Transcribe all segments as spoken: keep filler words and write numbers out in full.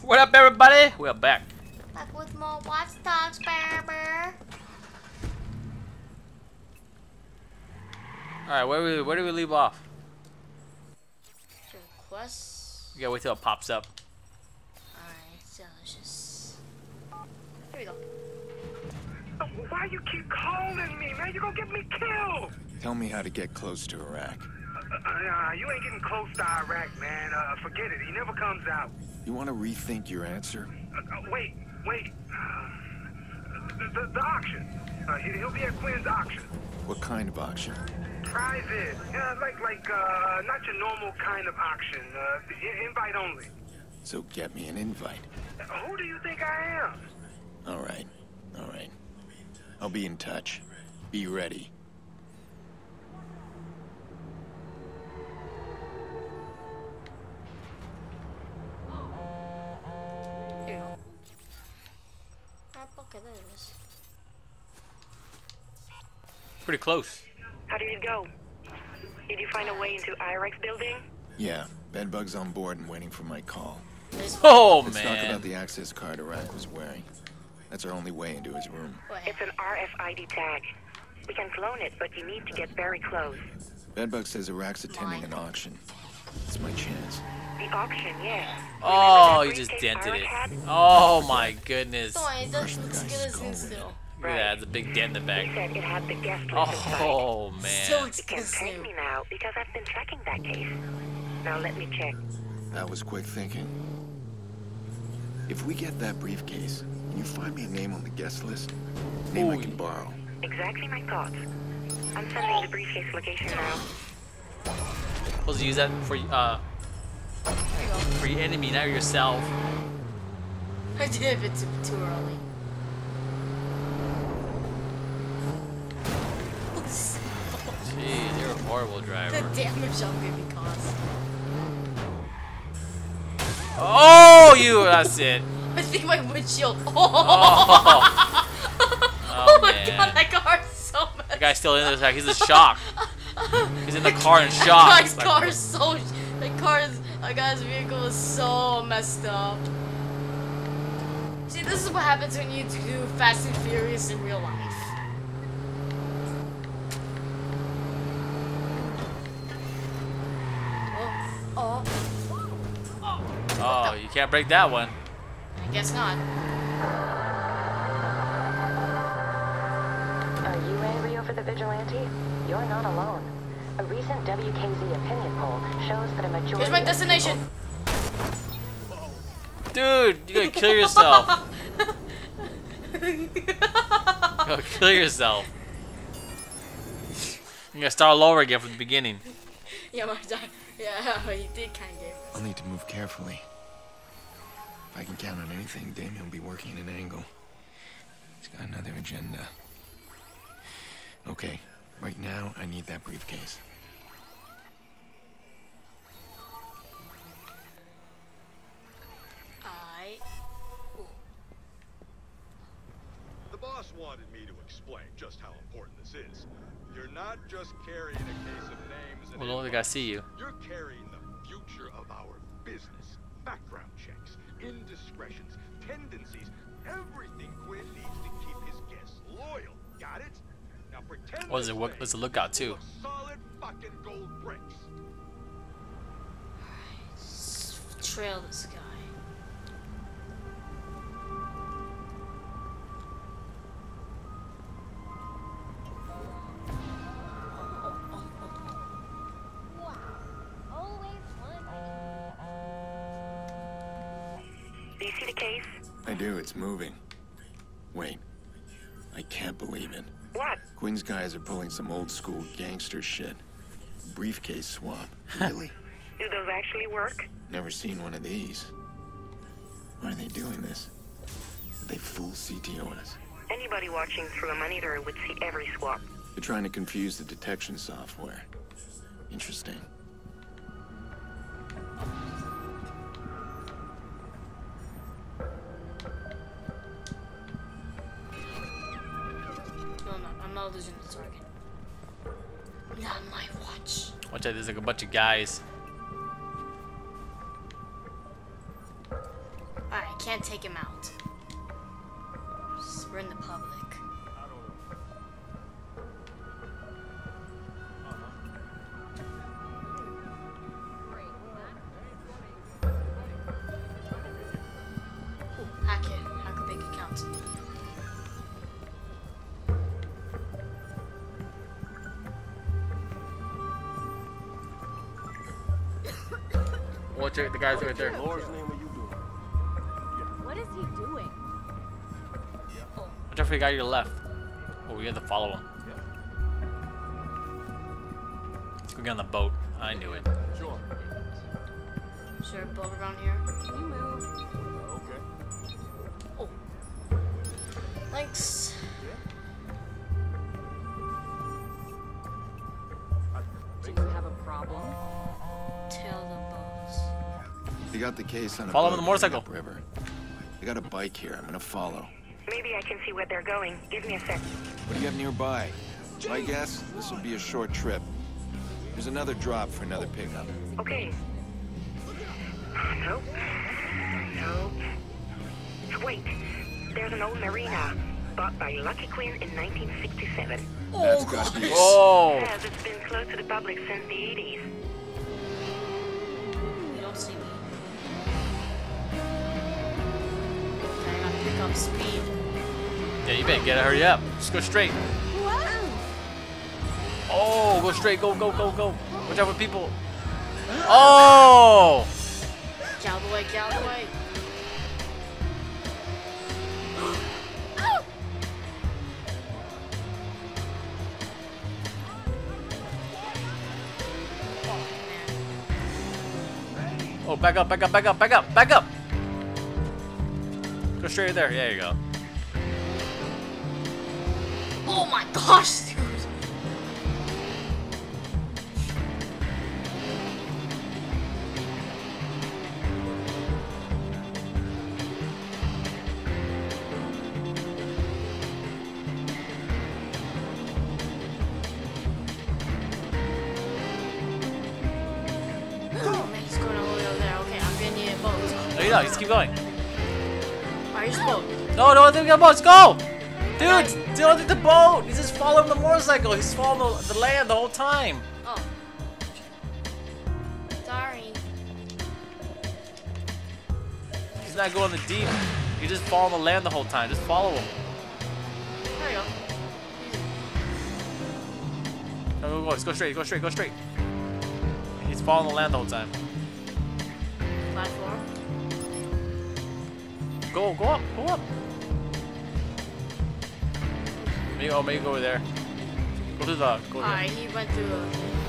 What up, everybody? We are back. Back with more Watch Dogs, baby. Alright, where we where do we leave off? Quest. We gotta wait till it pops up. Alright, so let's just. Here we go. Oh, why you keep calling me, man? You're gonna get me killed. Tell me how to get close to Iraq. Uh, uh, you ain't getting close to Iraq, man. Uh, forget it. He never comes out. You want to rethink your answer? Uh, uh, wait, wait. Uh, the, the, the auction. Uh, he, he'll be at Quinn's auction. What kind of auction? Prizes. Yeah, like, like, uh, not your normal kind of auction. Uh, invite only. So get me an invite. Uh, who do you think I am? All right, all right. I'll be in touch. Be ready. Here you go. Ah, okay, there it is. Pretty close. How did it go? Did you find a way into Iraq's building? Yeah, bedbug's on board and waiting for my call. This Oh Let's talk man. about the access card Iraq was wearing. That's our only way into his room. way. It's an R F I D tag. We can clone it, but you need to get very close. Bedbug says Iraq's attending an auction. It's my chance. The auction, yeah. Oh, Remember you that just briefcase dented it. Iraq had? Oh my goodness. Don't worry, it Crush doesn't the looks guy's good as skull new with still. Look at that, it's a big dent in the He back. said it had the guest list inside. Oh Still man. looks You good can as thank new. me now because I've been tracking that case. Now let me check. That was quick thinking. If we get that briefcase, can you find me a name on the guest list? Name I Ooh. can borrow. Exactly my thoughts. I'm sending the briefcase location now. Supposed to use that for uh There you go. for your enemy, not yourself. I did it a bit too, too early. Jeez, you're a horrible The driver. damage I'm gonna be caused. Oh, you! That's it. I think my windshield. Oh, Oh, oh my man. god, that car is so messed The guy's still in this. He's in shock. He's in the car in shock. That guy's Like, car is so. That car is. That guy's vehicle is so messed up. See, this is what happens when you do Fast and Furious in real life. Oh, oh, Oh, you can't break that one. I guess not. Are you angry over the vigilante? You're not alone. A recent W K Z opinion poll shows that a majority Here's my of destination. Dude, you gotta kill yourself. You gotta kill yourself. You gotta start all over again from the beginning. Yeah, my dad. Yeah, he did kind of get I'll need to move carefully. If I can count on anything, Damien will be working at an angle. He's got another agenda. Okay, right now I need that briefcase. I. The boss wanted me to explain just how important this is. You're not just carrying a case of names and Well, don't think I see you. You're carrying the future of our business. Background checks, indiscretions, tendencies, everything Quinn needs to keep his guests loyal. Got it? Now pretend What is this it? What- thing what's the lookout is full too? of solid fucking gold bricks. S- Trail this guy. Do you see the case? I do, it's moving. Wait, I can't believe it. What? Quinn's guys are pulling some old school gangster shit. Briefcase swap. Really? Do those actually work? Never seen one of these. Why are they doing this? Did they fool C T O us? Anybody watching through a monitor would see every swap. They're trying to confuse the detection software. Interesting. No, no, I'm not losing the target. Not my watch. Watch out, there's like a bunch of guys. Alright, can't take him out. We're in the public. Ooh, hack it. Hack a big account. Watch it, the guys right there. Lord's name are you doing? What is he doing? Watch out for the guy to your left. Oh, we have to follow him. Let's go get on the boat. I knew it. Sure. Is there a boat around here? Can you move? Okay. Oh. Thanks. Do you have a problem? Tail the boats. You got the case on a Follow him boat on the motorcycle. upriver. I got a bike here. I'm gonna follow. Maybe I can see where they're going. Give me a sec. What do you have nearby? My guess, this will be a short trip. There's another drop for another pickup. Okay. Nope. Nope. Wait. There's an old marina bought by Lucky Quinn in nineteen sixty-seven. That's gotta be. Oh! Yes, it's been closed to the public since the eighties. You don't see me. Okay, I gotta pick up speed. Yeah, you better get it. Hurry up. Just go straight. Oh, go straight. Go, go, go, go. Watch out for people. Oh! Get out of the way, get out of the way. Oh, back up, back up, back up, back up, back up. Go straight there. There you go. Oh my gosh, dude. Oh man, he's going all the way over there. Okay, I'm getting you a boat. No, you don't. Just keep going. Alright, here's a boat. No, no, don't get the boat. Let's go. Dude, don't get the boat. He's just following the motorcycle. He's following the, the land the whole time. Oh. Sorry. He's not going the deep. He's just following the land the whole time. Just follow him. There we go. Go, go, go. Let's go straight. Go straight. Go straight. He's following the land the whole time. Platform. Go, go up. Go up. Maybe, oh, maybe go over there. Go to the. Go Alright, he went through the.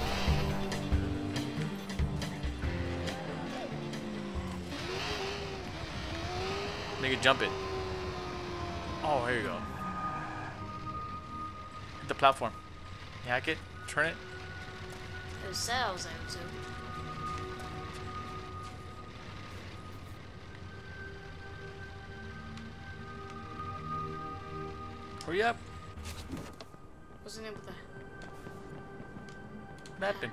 Make it jump it. Oh, here you go. Hit the platform. Hack it. Turn it. It was said I was able to. Hurry up. Wasn't able to. What happened?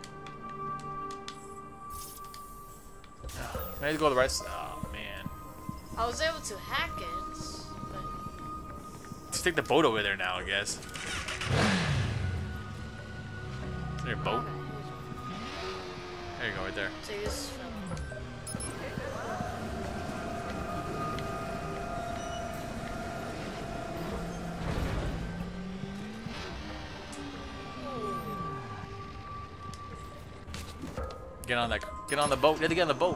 I had to go the right side. Oh, man. I was able to hack it, but. Just take the boat over there now, I guess. Is there a boat? Okay, There you go, right there. so you just. Get on that. Get on the boat. You have to get on the boat.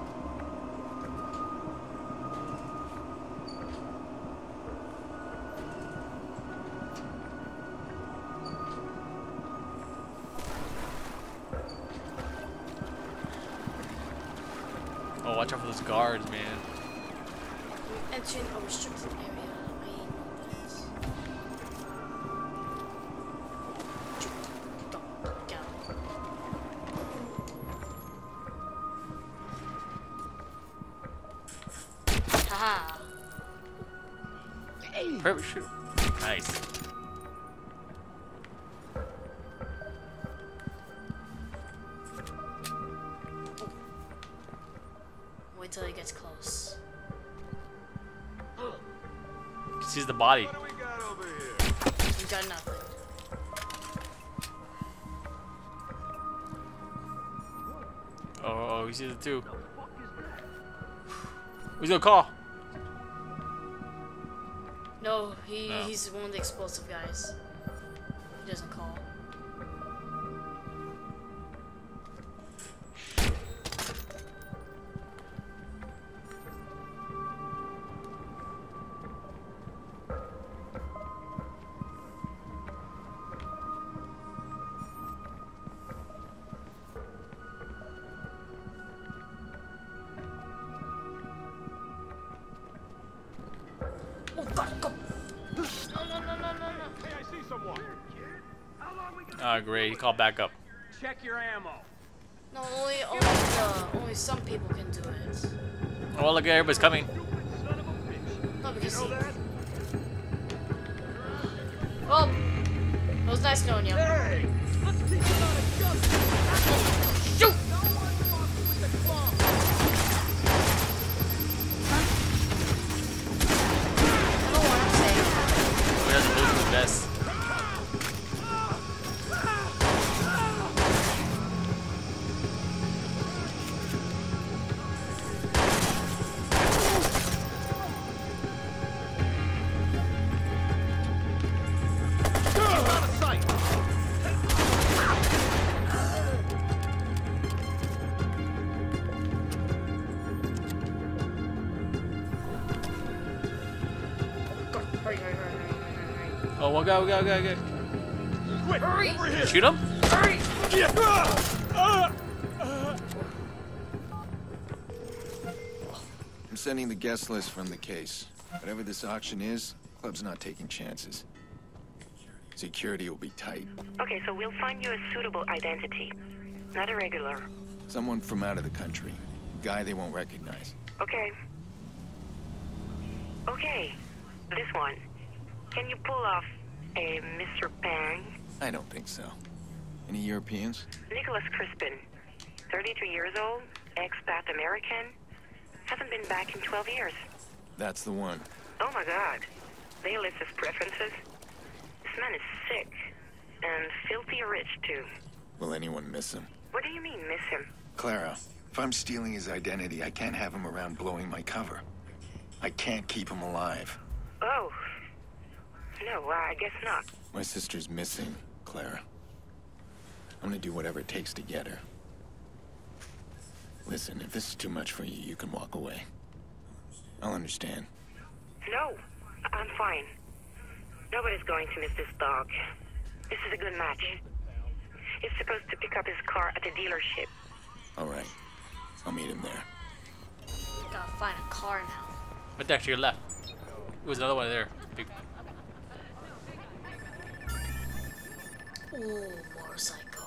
Oh, watch out for those guards, man. Entering a restricted area. I hate this. Go, go. Haha. Perfect shoot. Nice. Wait till he gets close. sees the body. What do we got over here? We got nothing. Oh, oh, he sees it too. Who's gonna call? No, he No. he's one of the explosive guys. He doesn't call. Oh fuck! Go. No no no no no no! Hey, I see someone. Ah, great. He called back up. Check your ammo. No, only only uh, only some people can do it. Oh, look, everybody's coming. No, because he. Well, it was nice knowing you. Hey! Let's teach you how to jump. Shoot! No one fucking with the bomb. I don't know what I'm saying. Who doesn't lose his best? Out of sight. Go. Hurry, hurry, hurry, hurry, hurry, hurry. Oh, one guy, one guy, one guy, one guy. Quick, Hurry. over here. Shoot him? Hurry! I'm sending the guest list from the case. Whatever this auction is, club's not taking chances. Security will be tight. Okay, so we'll find you a suitable identity. Not a regular. Someone from out of the country. A guy they won't recognize. Okay. Okay, this one. Can you pull off a Mister Pang? I don't think so. Any Europeans? Nicholas Crispin. thirty-three years old, expat American. Hasn't been back in twelve years. That's the one. Oh my god. They list his preferences. This man is sick. And filthy rich, too. Will anyone miss him? What do you mean, miss him? Clara, if I'm stealing his identity, I can't have him around blowing my cover. I can't keep him alive. Oh. No, I guess not. My sister's missing, Clara. I'm gonna do whatever it takes to get her. Listen, if this is too much for you, you can walk away. I'll understand. No, I'm fine. Nobody's going to miss this dog. This is a good match. He's supposed to pick up his car at the dealership. All right. I'll meet him there. Gotta find a car now. Right there to your left. There was another one there. Big. Ooh, motorcycle.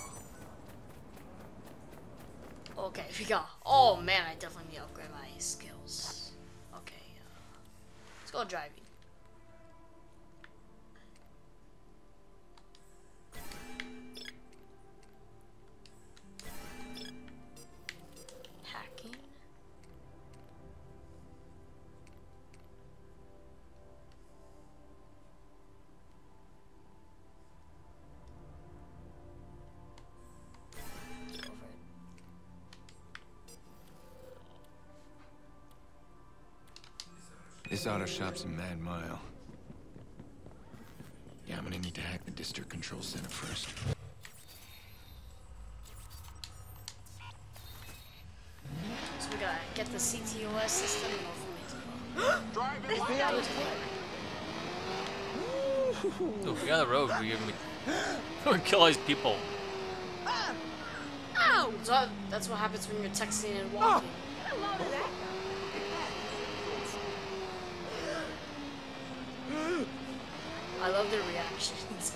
Okay, we got. Oh man, I definitely need to upgrade my skills. Okay, uh, let's go driving. Hacking. This auto shop's a mad mile. Yeah, I'm gonna need to hack the district control center first. So we gotta get the C T O S system and hopefully. Driving Yeah, like let's go. Oh, we got the road. We we, we kill all these people. Ow! So that- that's what happens when you're texting and walking. I love their reactions.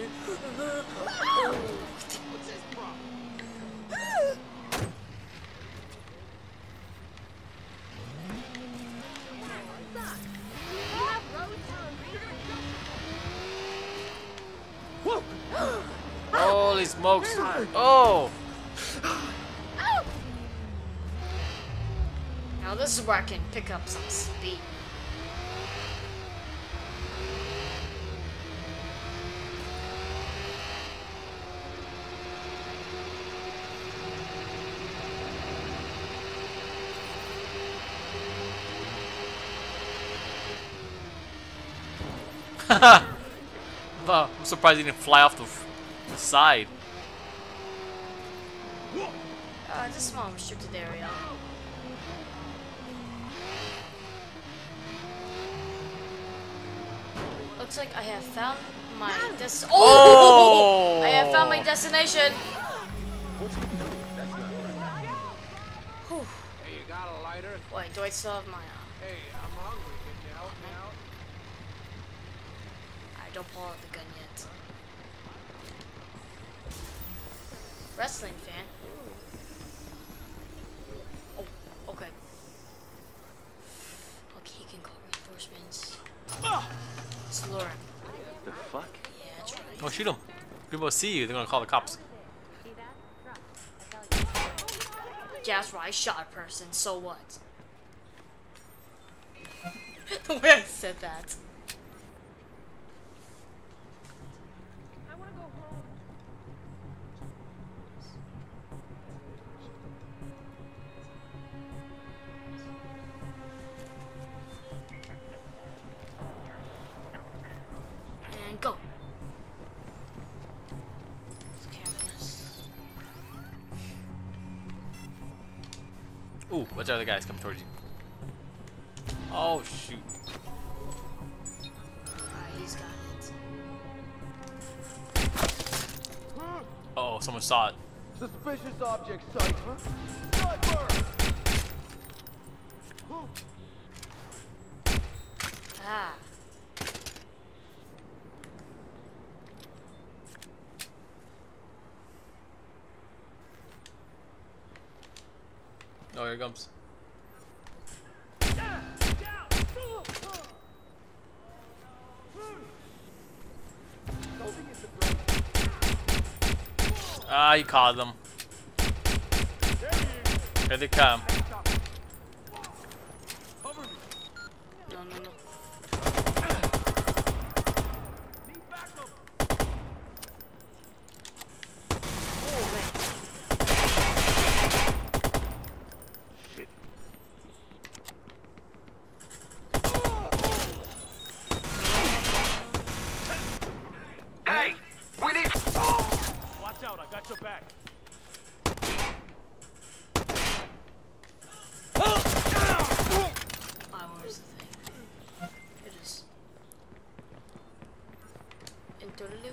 Holy smokes! Oh! Now this is where I can pick up some speed. Wow, I'm surprised he didn't fly off the, f the side. Uh, just a small restricted area. Looks like I have found my des- oh! Oh! I have found my destination. Whew. Hey, you got a lighter? Wait, do I still have my? Uh, Hey, I'm hungry. Can you help me out? I don't pull out the gun yet. Wrestling fan. Ooh. Oh, okay. Okay, he can call reinforcements. It's luring. The fuck? Yeah, that's right. Oh, shoot him. People see you, they're gonna call the cops. Yeah, that's right. I shot a person. So what? The way I said that. I want to go home. And go. Cameras. Ooh, watch out, the guys coming towards you. Oh, shoot. Alright, he's got it. Uh oh, someone saw it. Suspicious object sight, huh? Sniper! Ah. Oh, here it comes. Ah, you caught them. Here they come. No, no, no. Hey, we need. Watch out, I got your back. Ah, where's the thing? It is. Interlude.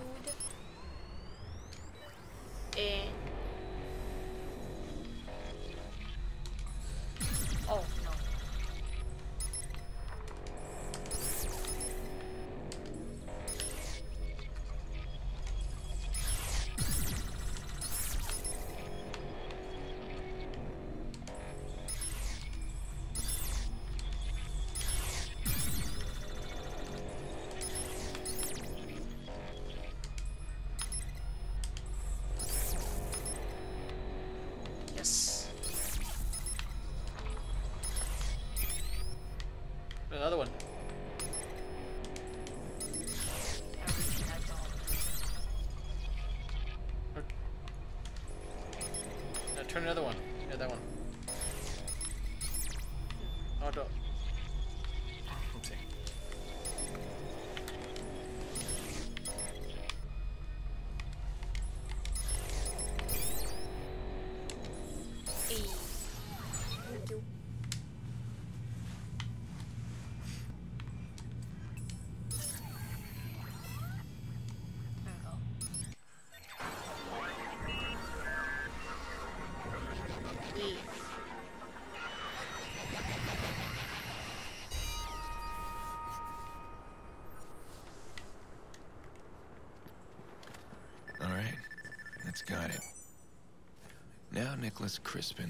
And. Oh, no. Yes. Another one. Everything I thought. Now turn another one. Yeah, that one. Oh, don't. Oopsie. Hey. Thank you. There we go. Yeah. All right, that's got it. Now, Nicholas Crispin.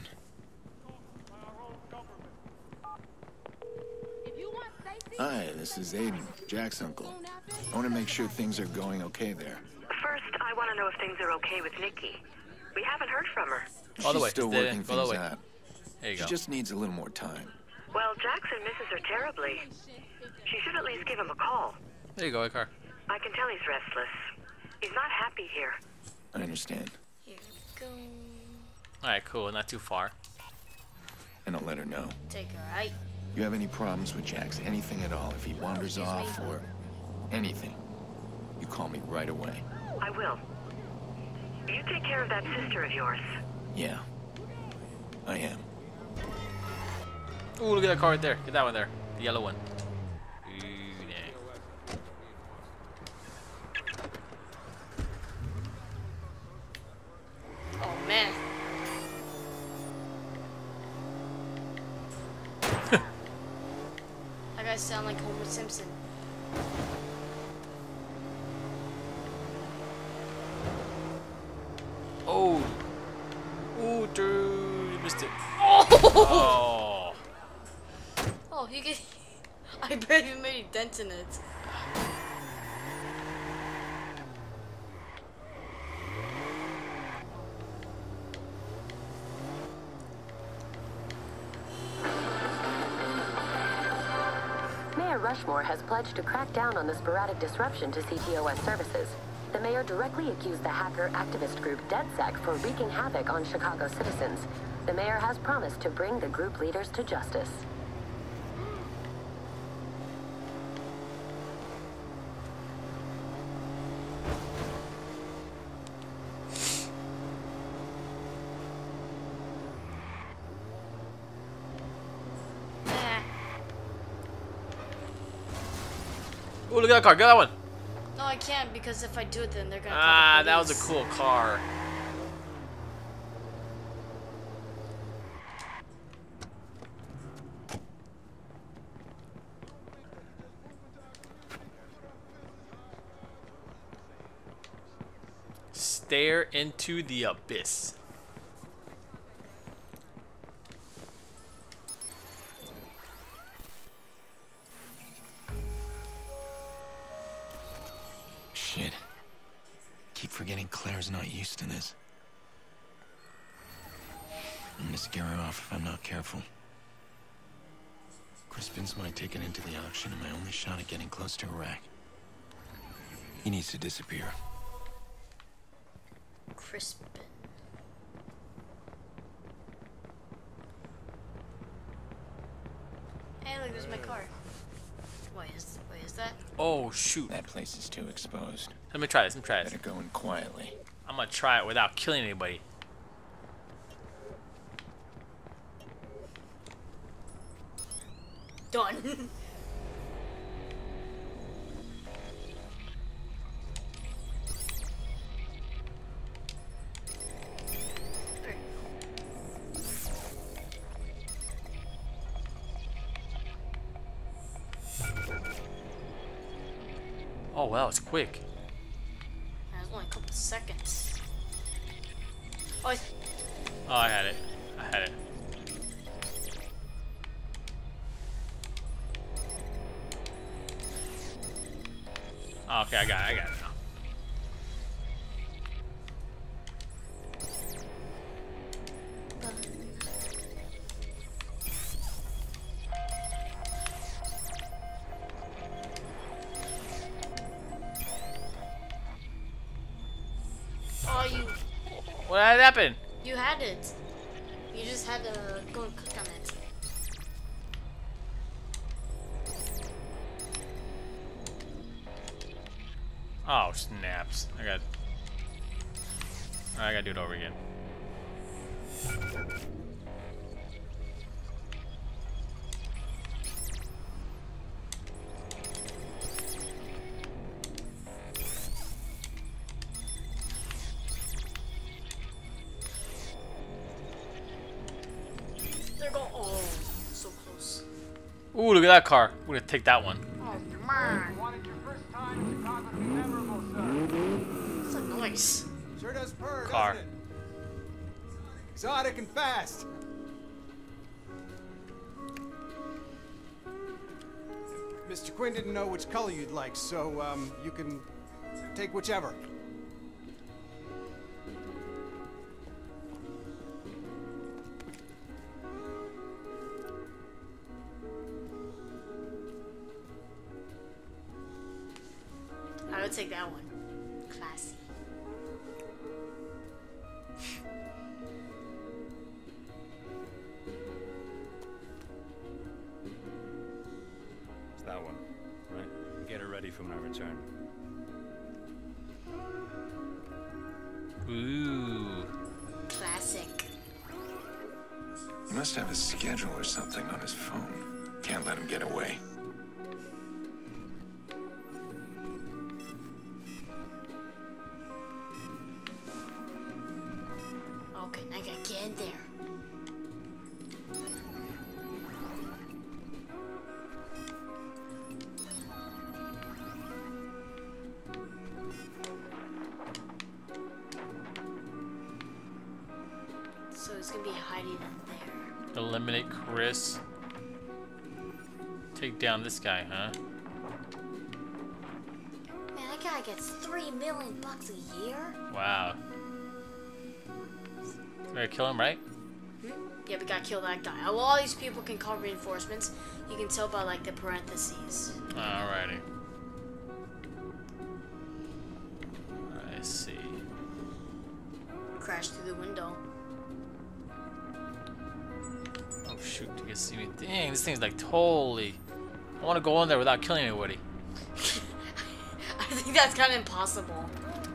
If you want safety, Hi, this is Aiden, Jack's uncle. I want to make sure things are going okay there. First, I want to know if things are okay with Nikki. We haven't heard from her. All the She's way. still Stay- working go the things way. out. There you She go. just needs a little more time. Well, Jackson misses her terribly. She should at least give him a call. There you go, Icar. I can tell he's restless. He's not happy here. I understand. Here we go. Alright, cool. Not too far. And I'll let her know. Take her, right? You have any problems with Jax, anything at all, if he wanders Excuse me? off or... anything, you call me right away. I will. You take care of that sister of yours. Yeah, I am. Ooh, look at that car right there. Get that one there. The yellow one. Ooh, dang. Oh man. That guy sound like Homer Simpson. Oh. Ooh, dude. You missed it. Oh. Oh, you get. I barely made a dent in it. Mayor Rushmore has pledged to crack down on the sporadic disruption to C T O S services. The mayor directly accused the hacker activist group DedSec for wreaking havoc on Chicago citizens. The mayor has promised to bring the group leaders to justice. Ooh, look at that car. Get that one. No, I can't because if I do it, then they're gonna. Ah, call the that was a police. cool car. Stare into the abyss. Shit. Keep forgetting Claire's not used to this. I'm gonna scare her off if I'm not careful. Crispin's my ticket into the auction and my only shot at getting close to Iraq. He needs to disappear. Crispin. Hey, look, there's my car. Wait, is wait, is that? Oh shoot. That place is too exposed. Let me try this. Let me try this. Better go in quietly. I'm gonna try it without killing anybody. Done. Oh wow, it's quick. That was only a couple seconds. Oh, I Oh, I had it. I had it. Oh, okay, I got it. I got it now. oh you What had happened? you had it. You just had to go and click on it. Oh snaps! I got. I gotta do it over again. They're going. Oh, so close. Ooh, look at that car. We're gonna take that one. Oh man, Wanted your first time in Chicago to be memorable, sir. it's a noise. Sure does purr, Car. doesn't it? Exotic and fast. Mister Quinn didn't know which color you'd like, so um, you can take whichever. I would take that one. Classy. It's that one, right? Get her ready for my return. Ooh. Classic. He must have a schedule or something on his phone. Can't let him get away. Okay, now I gotta get in there. So it's gonna be hiding in there. Eliminate Chris. Take down this guy, huh? Man, that guy gets three million bucks a year. Wow. We gotta kill him, right? Hmm? Yeah, we gotta kill that guy. A lot of these people can call reinforcements. You can tell by like the parentheses. Alrighty. I see. Crash through the window. Oh shoot, you can see me. Dang, this thing's like totally. I want to go in there without killing anybody. I think that's kind of impossible.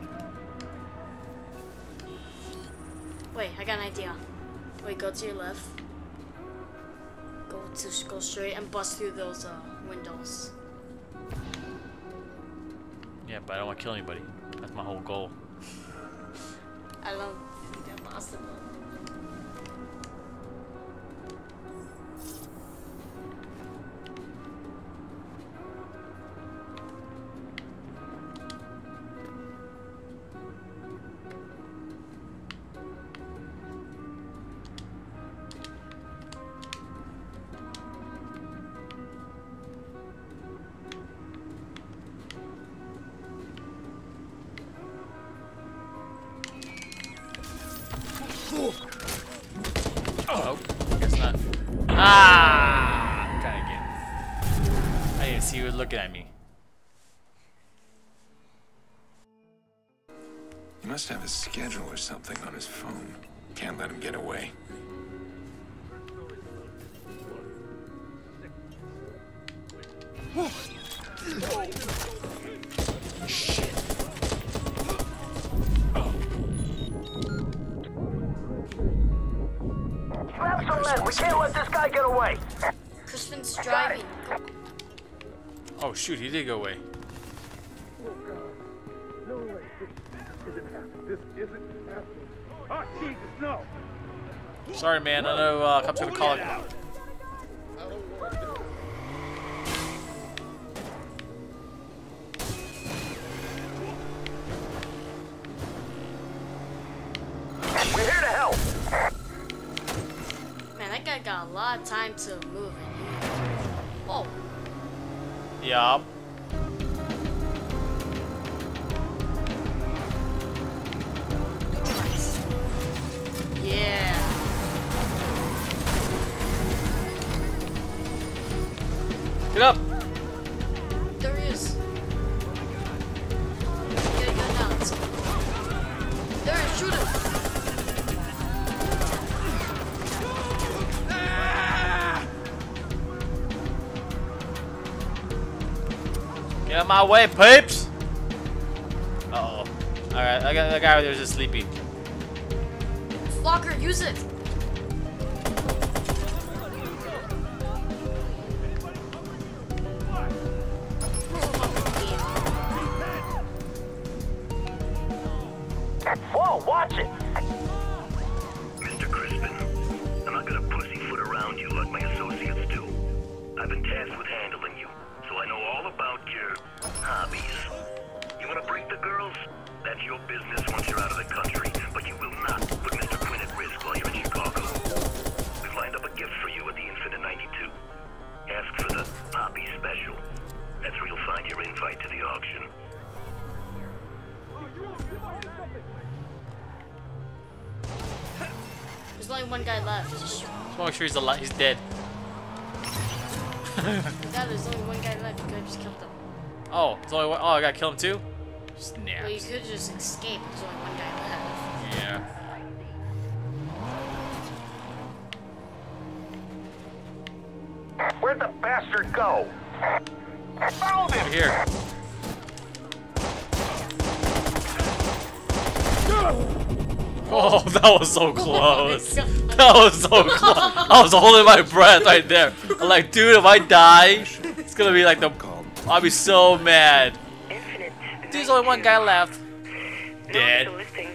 Wait, I got an idea. Wait, go to your left. Go to go straight and bust through those uh, windows. Yeah, but I don't want to kill anybody. That's my whole goal. I don't think that's possible. Oh, guess not. Ah! Try again. I didn't see you looking at me. He must have a schedule or something on his phone. Can't let him get away. Shit. Grab some men. We can't let this guy get away. Crispin's driving. Go. Oh shoot, he did go away. Oh God. No way. This isn't happening. This isn't happening. Oh Jesus, no. Sorry, man. I know uh, cops gonna call it. We're here to help. Man, that guy got a lot of time to move. Oh. Yup. Yeah. Get up. There he is. Get a gun out. There he is. Shoot him. Get out of my way, peeps! Uh oh. Alright, I got that guy over there just sleepy. Locker, use it. Whoa, watch it. Mister Crispin, I'm not gonna pussyfoot around you like my associates do. I've been tasked with handling you, so I know all about your hobbies. You wanna break the girls? That's your business once you're out of the country, but you will not put Mister Quinn at risk while you're in Chicago. We've lined up a gift for you at the Infinite ninety-two. Ask for the Poppy Special. That's where you'll find your invite to the auction. There's only one guy left. Just want to make sure he's alive. He's dead. Yeah, there's only one guy left. You could have just killed him. Oh, there's only one. Oh, I gotta kill him too? Snaps. Well, you could just escape. There's only one guy left. Yeah. Where'd the bastard go? Found him! Here. Oh, that was so close. That was so close. I was holding my breath right there. I'm like, dude, if I die, it's gonna be like the. I'll be so mad. Dude, there's only one guy left. Dead. Listing